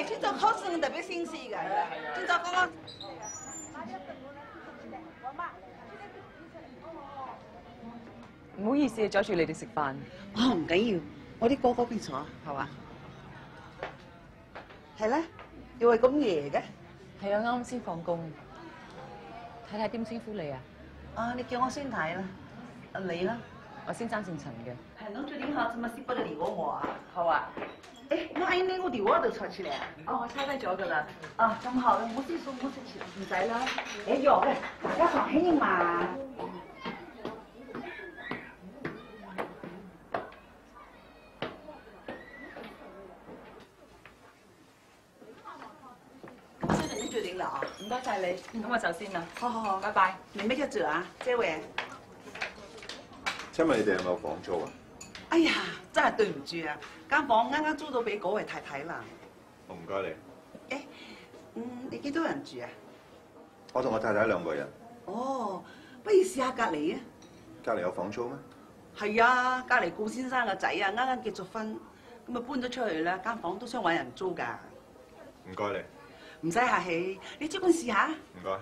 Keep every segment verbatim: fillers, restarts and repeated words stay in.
誒，今朝考試特別新鮮㗎，今朝剛剛。 唔好意思，阻住你哋食飯。 哦，唔緊要，我啲哥哥邊坐，係嘛？係咧，又係咁夜嘅？ 係啊，啱啱先放工。太太點稱呼你啊？ 啊，你叫我先睇啦，啊你啦。 我先生姓陳嘅。 係，侬最近好怎麼識不得電話我啊？ 好啊。 誒，我喺呢個電話度坐起嚟。 哦，我抄低咗㗎啦。 啊，咁好啦，我先送我食錢，唔使啦。誒，有嘅，大家放輕嘛。先生，你決定啦啊！ 唔該晒你，咁我走先啦。 好好好， 拜拜。 你咩叫做啊？這位。 請問你哋有冇房租啊？ 哎呀，真係對唔住啊！間房啱啱租到俾嗰位太太啦。 我唔該你。 誒，嗯，你幾多人住啊？ 我同我太太兩個人。 哦，不如試下隔離啊！ 隔離有房租咩？ 係啊，隔離顧先生個仔啊，啱啱結咗婚，咁啊搬咗出去啦，間房都想揾人租㗎。 唔該你。 唔使客氣，你即管試下。 唔該。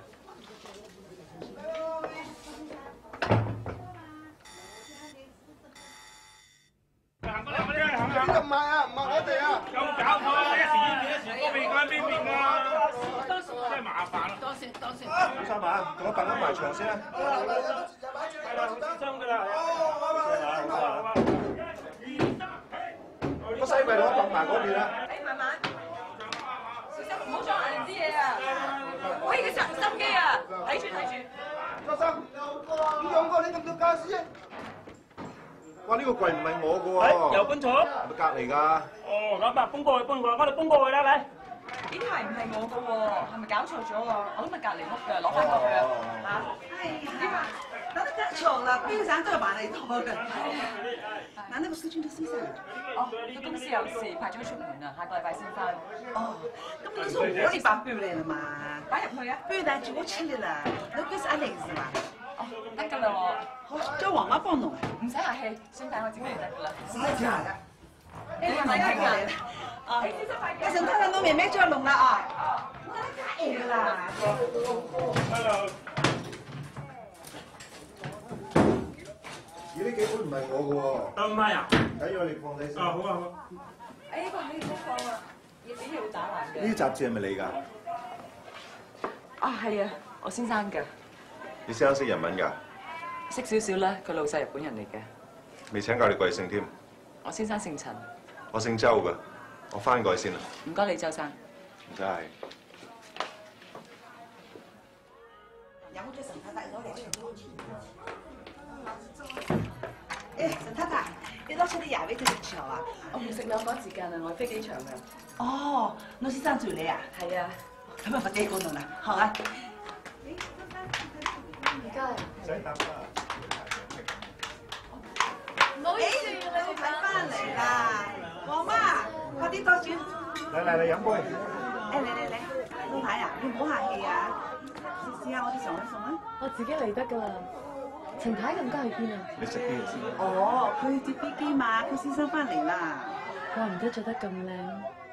呢度唔係啊，唔係我哋啊！ 有冇搞錯啊？一時呢邊一時嗰邊，講邊邊㗎？真係麻煩啦！ 多謝多謝。 小三啊，同我辦緊埋場先啦。 係啦，好小心㗎啦！ 個西櫃同我辦埋嗰邊啦。 誒，慢慢，小心唔好撞人啲嘢啊！喂，佢神心機啊！睇住睇住。 小生，你用過你咁多家私啊？ 哇！呢個櫃唔係我嘅喎。 誒，又搬錯？ 係咪隔離㗎？ 哦，咁啊，搬過去搬過去，我哋搬過去啦，嚟。 呢排唔係我嘅喎，係咪搞錯咗啊？我今日隔離屋嘅，攞翻過去啊！嚇？ 哎呀，等得太長啦，邊省都有埋嚟拖嘅。嗱，呢個蘇村嘅先生。 哦，佢公司有事派咗出門啊，下個禮拜先翻。 哦，咁你是我的寶貝嚟了嘛？ 擺入去啊！ 不如帶住我去了啦，你佢是阿玲是嘛？ 哦，得㗎啦喎。 好，叫黃媽幫弄。 唔使客氣，先帶我整嚟得㗎啦。 是啊，是啊。 你係咪傾啊？ 啊，阿陳太太，我妹妹再弄啦啊！我太餓啦。 Hello。 咦？呢幾本唔係我嘅喎。 都唔係啊？ 睇咗你放低先。 啊，好啊好啊。 誒，呢個可以唔放啊，要俾要打爛嘅。 呢啲雜誌係咪你㗎？ 啊，係啊，我先生㗎。 你先生識日文㗎？ 識少少啦，佢老細日本人嚟嘅。 未請教你貴姓添？ 我先生姓陳。 我姓周㗎，我翻過去先啦。 唔該你，周生。 唔該。 有冇叫陳太太攞嚟？誒，陳太太，你攞出啲牙俾佢食潮啊？ 我唔食兩趕時間啊，我飛機場㗎。 哦，老先生住你啊？ 係啊。 咁啊，快啲過度啦，好啊。 唔該。 唔使答啦。 唔好意思， 你睇翻嚟啦，黃媽，快啲多轉。 嚟嚟嚟飲杯。 誒嚟嚟嚟，老太啊，你唔好客氣啊，試試下我啲常委餸啊。 我自己嚟得㗎啦。陳太咁家去邊啊？ 你食邊個先？ 哦，佢接飛機嘛，佢先生翻嚟啦。 怪唔得着得咁靚。